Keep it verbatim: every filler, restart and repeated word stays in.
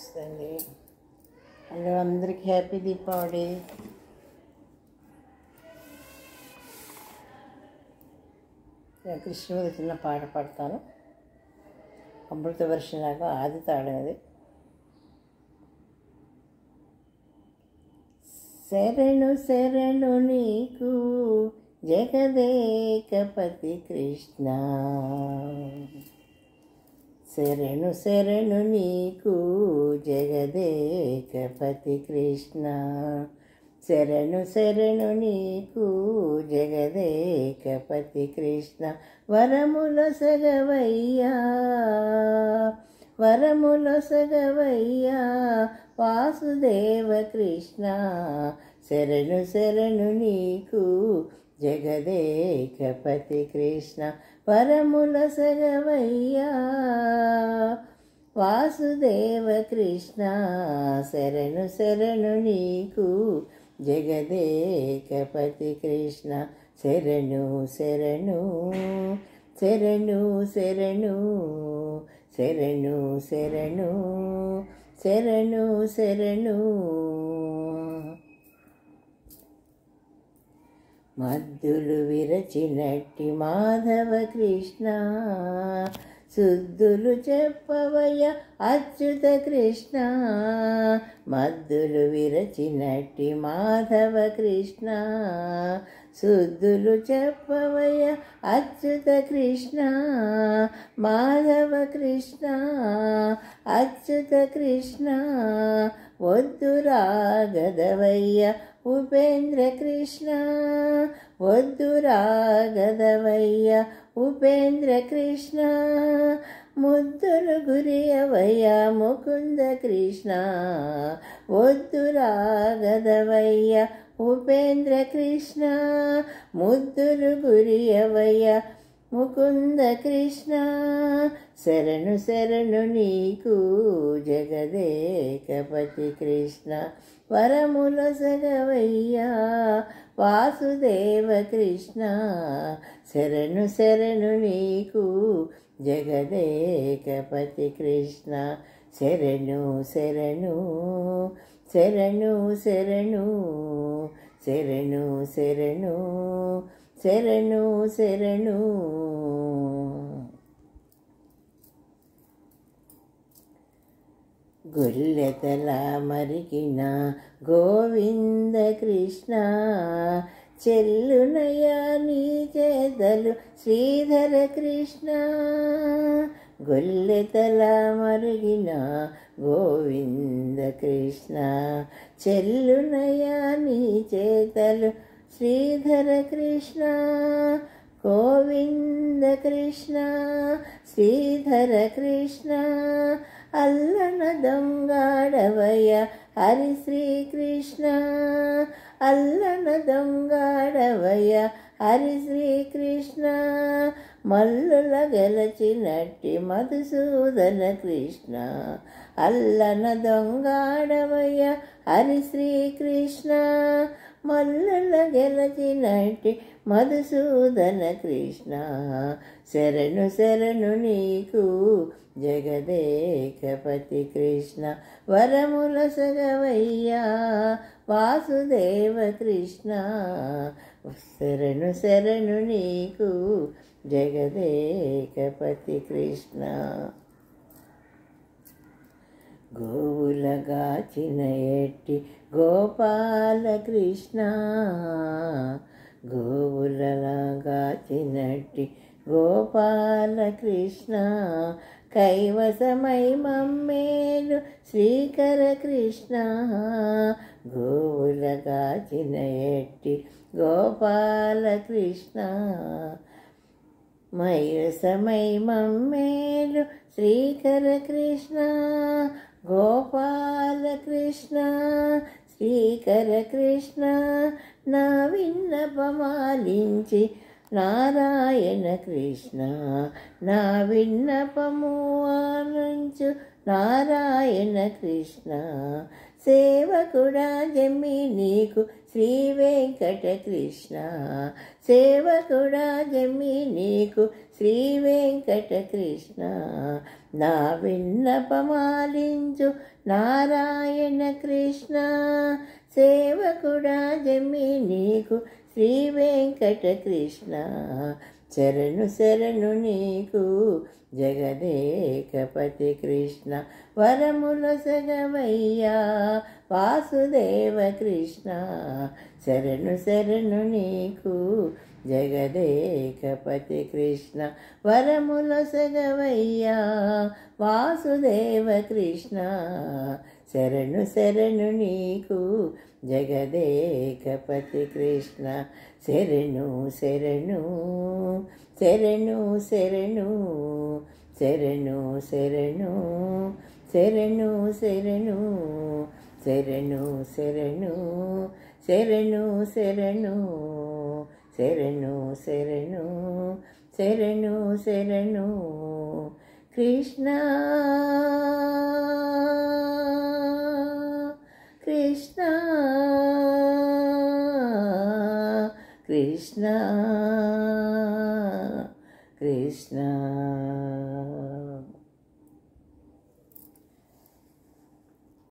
నమస్తే అండి. హలో, అందరికీ హ్యాపీ దీపావళి. కృష్ణ చిన్న పాట పాడతాను. అమృత వర్షంలాగా ఆది తాళం అది. శరణు శరణు నీకు జగదేకపతి కృష్ణ, శరణు శరణు నీకు జగదేకపతి కృష్ణ, శరణు శరణు నీకు జగదేకపతి కృష్ణ. వరముల సగవయ్యా వరముల సగవయ్యా వాసుదేవ కృష్ణ, శరణు శరణు నీకు జగదేకపతి కృష్ణ. వరముల సగవయ్యా వాసుదేవ కృష్ణ, శరణు శరణు నీకు జగదేకపతి కృష్ణ. శరణు శరణు శరణు శరణు శరణు శరణు శరణు శరణు. మద్దులు విరచినట్టి మాధవ కృష్ణ, శుద్ధులు చెప్పవయ్య అచ్యుత కృష్ణ. మద్దులు విరచినట్టి మాధవ కృష్ణ, శుద్ధులు చెప్పవయ్య అచ్యుత కృష్ణ. మాధవ కృష్ణ అచ్యుత కృష్ణ, వద్దురా గదవయ్య ఉపేంద్ర కృష్ణ, వద్దురా గదవయ్య ఉపేంద్ర కృష్ణ. ముద్దులు గురియవయ్య ముకుంద కృష్ణ, వద్దురా గదవయ్య ఉపేంద్ర కృష్ణ. ముద్దులు గురియవయ్య ముకుంద కృష్ణ, శరణు శరణు నీకు జగదేకపతి కృష్ణ. వరముల సగవయ్యా వాసుదేవ కృష్ణ, శరణు శరణు నీకు జగదేకపతి కృష్ణ. శరణు శరణు శరణు శరణు శరణు శరణు శరణు శరణు. గొల్లెతల మరిగిన గోవింద కృష్ణ, చెల్లునయా నీ చేతలు శ్రీధర కృష్ణ. గొల్లెతల మరిగిన గోవింద కృష్ణ, చెల్లునయా నీ చేతలు శ్రీధర కృష్ణ. గోవింద కృష్ణ శ్రీధర కృష్ణ, అల్లన దొంగాడవయ్య హరి శ్రీకృష్ణ. అల్లన దొంగాడవయ్య హరి శ్రీకృష్ణ, మల్లుల గెలచినట్టి మధుసూదన కృష్ణ. అల్లన దొంగాడవయ్య హరి శ్రీకృష్ణ, మల్లుల గెలచినట్టి మధుసూదన కృష్ణ. శరణు శరణు నీకు జగదేకపతి కృష్ణ. వరముల సగవయ్యా వాసుదేవ కృష్ణ, శరణు శరణు నీకు జగదేకపతి కృష్ణ. గోవులగాచిన ఎట్టి గోపాల కృష్ణ, గోవులగాచినట్టి గోపాల కృష్ణ. కైవసమై మమ్మేలు శ్రీకర కృష్ణ, గోవులగాచిన ఎట్టి గోపాల కృష్ణ. మైరసమై మమ్మేలు శ్రీకర కృష్ణ, గోపాల కృష్ణ శ్రీకర కృష్ణ. నా విన్నపమాలించి నారాయణ కృష్ణ, నా విన్నపము ఆలించు నారాయణ కృష్ణ. సేవకుడా జమ్మి నీకు శ్రీ వెంకటకృష్ణ, సేవకుడా జమ్మి నీకు శ్రీ వెంకటకృష్ణ. నా విన్నపమాలించు నారాయణ కృష్ణ, సేవకుడా జమ్మి నీకు శ్రీ వెంకటకృష్ణ. శరణు శరణు నీకు జగదేకపతి కృష్ణ, వరములొసగవయ్యా వాసుదేవ కృష్ణ. శరణు శరణు నీకు జగదేకపతి కృష్ణ, వరములొసగవయ్యా వాసుదేవ కృష్ణ. శరణు శరణు నీకు జగదేకపతి కృష్ణ. శరణు శరణు శరణు శరణు శరణు శరణు శరణు శరణు శరణు శరణు శరణు శరణు శరణు శరణు శరణు శరణు కృష్ణ కృష్ణ కృష్ణ కృష్ణ.